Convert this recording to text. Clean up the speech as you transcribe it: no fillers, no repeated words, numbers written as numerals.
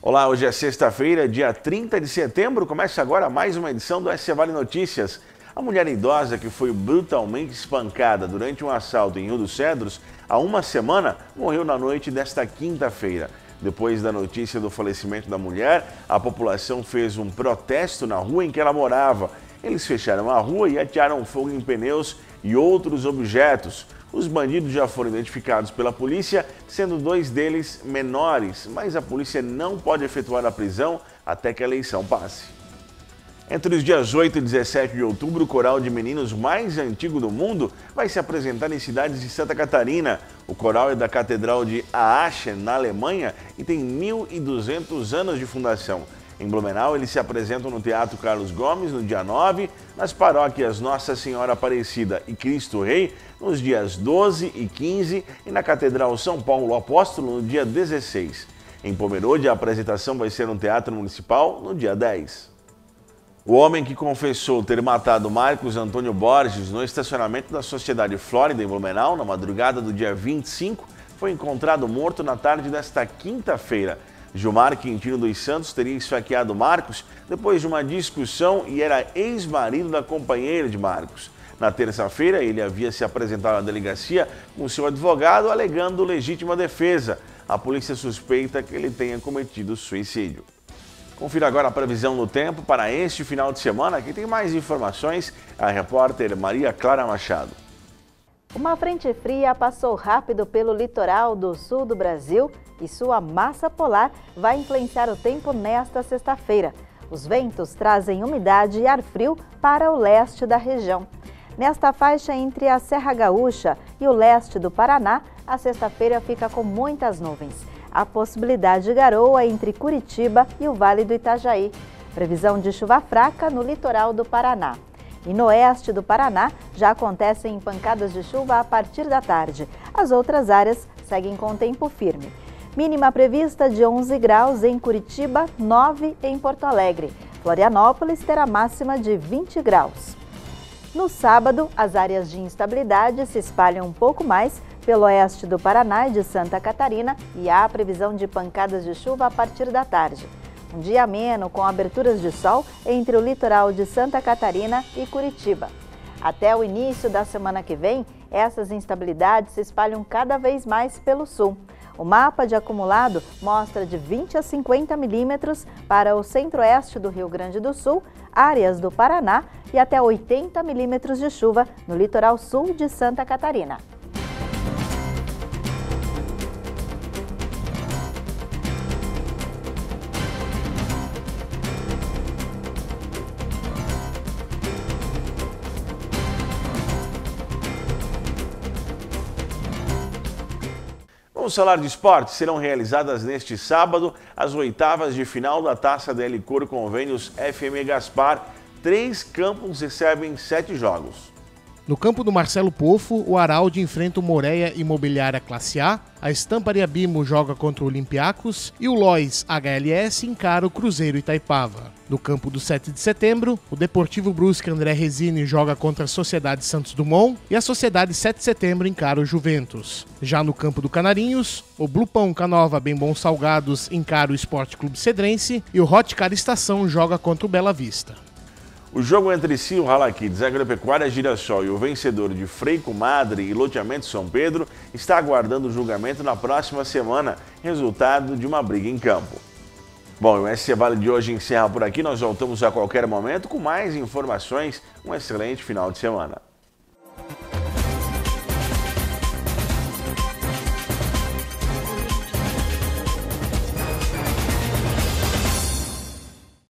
Olá, hoje é sexta-feira, dia 30 de setembro. Começa agora mais uma edição do SC Vale Notícias. A mulher idosa que foi brutalmente espancada durante um assalto em Rio dos Cedros há uma semana morreu na noite desta quinta-feira. Depois da notícia do falecimento da mulher, a população fez um protesto na rua em que ela morava. Eles fecharam a rua e atearam fogo em pneus e outros objetos. Os bandidos já foram identificados pela polícia, sendo 2 deles menores, mas a polícia não pode efetuar a prisão até que a eleição passe. Entre os dias 8 e 17 de outubro, o coral de meninos mais antigo do mundo vai se apresentar em cidades de Santa Catarina. O coral é da Catedral de Aachen, na Alemanha, e tem 1.200 anos de fundação. Em Blumenau, eles se apresentam no Teatro Carlos Gomes no dia 9, nas paróquias Nossa Senhora Aparecida e Cristo Rei nos dias 12 e 15 e na Catedral São Paulo Apóstolo no dia 16. Em Pomerode, a apresentação vai ser no Teatro Municipal no dia 10. O homem que confessou ter matado Marcos Antônio Borges no estacionamento da Sociedade Flórida em Blumenau na madrugada do dia 25 foi encontrado morto na tarde desta quinta-feira. Gilmar Quintino dos Santos teria esfaqueado Marcos depois de uma discussão e era ex-marido da companheira de Marcos. Na terça-feira, ele havia se apresentado à delegacia com seu advogado alegando legítima defesa. A polícia suspeita que ele tenha cometido suicídio. Confira agora a previsão do tempo para este final de semana. Aqui tem mais informações, a repórter Maria Clara Machado. Uma frente fria passou rápido pelo litoral do sul do Brasil e sua massa polar vai influenciar o tempo nesta sexta-feira. Os ventos trazem umidade e ar frio para o leste da região. Nesta faixa entre a Serra Gaúcha e o leste do Paraná, a sexta-feira fica com muitas nuvens. Há possibilidade de garoa entre Curitiba e o Vale do Itajaí. Previsão de chuva fraca no litoral do Paraná. E no oeste do Paraná já acontecem pancadas de chuva a partir da tarde. As outras áreas seguem com tempo firme. Mínima prevista de 11 graus em Curitiba, 9 em Porto Alegre. Florianópolis terá máxima de 20 graus. No sábado, as áreas de instabilidade se espalham um pouco mais pelo oeste do Paraná e de Santa Catarina e há previsão de pancadas de chuva a partir da tarde. Um dia ameno com aberturas de sol entre o litoral de Santa Catarina e Curitiba. Até o início da semana que vem, essas instabilidades se espalham cada vez mais pelo sul. O mapa de acumulado mostra de 20 a 50 milímetros para o centro-oeste do Rio Grande do Sul, áreas do Paraná e até 80 milímetros de chuva no litoral sul de Santa Catarina. Vamos falar de esporte. Serão realizadas neste sábado as oitavas de final da Taça da Helicor Convênios FM Gaspar. 3 campos recebem 7 jogos. No campo do Marcelo Pofo, o Araldi enfrenta o Moreia Imobiliária Classe A, a Estamparia Bimo joga contra o Olympiacos e o Lois HLS encara o Cruzeiro Itaipava. No campo do 7 de setembro, o Deportivo Brusque André Resini joga contra a Sociedade Santos Dumont e a Sociedade 7 de setembro encara o Juventus. Já no campo do Canarinhos, o Blupão Canova Bem Bons Salgados encara o Esporte Clube Cedrense e o Hot Car Estação joga contra o Bela Vista. O jogo entre Cio Halakids, Agropecuária Girassol e o vencedor de Frei Comadre e Loteamento São Pedro está aguardando o julgamento na próxima semana, resultado de uma briga em campo. Bom, o SC Vale de hoje encerra por aqui, nós voltamos a qualquer momento com mais informações. Um excelente final de semana.